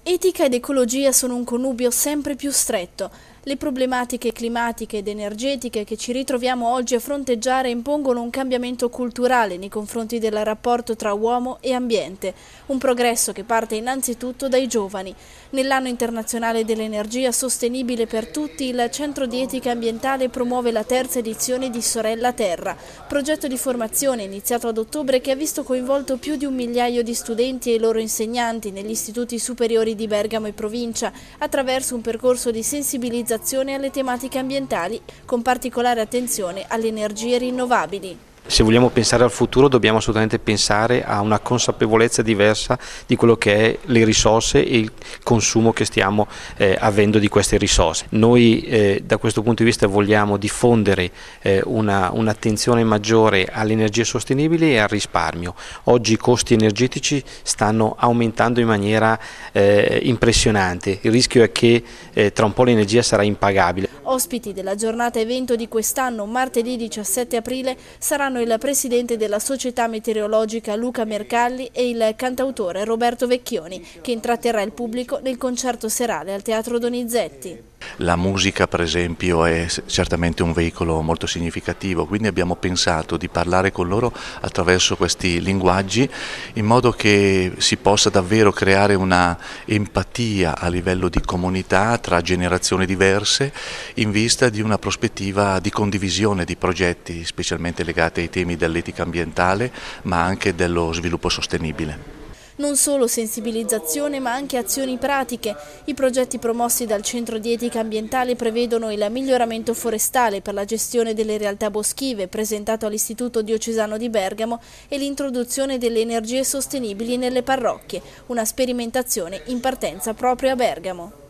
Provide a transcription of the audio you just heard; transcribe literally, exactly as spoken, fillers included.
Etica ed ecologia sono un connubio sempre più stretto. Le problematiche climatiche ed energetiche che ci ritroviamo oggi a fronteggiare impongono un cambiamento culturale nei confronti del rapporto tra uomo e ambiente, un progresso che parte innanzitutto dai giovani. Nell'anno internazionale dell'energia sostenibile per tutti, il Centro di Etica Ambientale promuove la terza edizione di Sorella Terra, progetto di formazione iniziato ad ottobre che ha visto coinvolto più di un migliaio di studenti e i loro insegnanti negli istituti superiori di Bergamo e provincia, attraverso un percorso di sensibilizzazione alle tematiche ambientali, con particolare attenzione alle energie rinnovabili. Se vogliamo pensare al futuro dobbiamo assolutamente pensare a una consapevolezza diversa di quello che è le risorse e il consumo che stiamo eh, avendo di queste risorse. Noi eh, da questo punto di vista vogliamo diffondere eh, una, un'attenzione maggiore alle energie sostenibili e al risparmio. Oggi i costi energetici stanno aumentando in maniera eh, impressionante, il rischio è che eh, tra un po' l'energia sarà impagabile. Ospiti della giornata evento di quest'anno, martedì diciassette aprile, saranno il presidente della società meteorologica Luca Mercalli e il cantautore Roberto Vecchioni, che intratterrà il pubblico nel concerto serale al Teatro Donizetti. La musica, per esempio, è certamente un veicolo molto significativo, quindi abbiamo pensato di parlare con loro attraverso questi linguaggi in modo che si possa davvero creare una empatia a livello di comunità tra generazioni diverse in vista di una prospettiva di condivisione di progetti specialmente legati ai temi dell'etica ambientale ma anche dello sviluppo sostenibile. Non solo sensibilizzazione ma anche azioni pratiche. I progetti promossi dal Centro di Etica Ambientale prevedono il miglioramento forestale per la gestione delle realtà boschive presentato all'Istituto Diocesano di Bergamo e l'introduzione delle energie sostenibili nelle parrocchie, una sperimentazione in partenza proprio a Bergamo.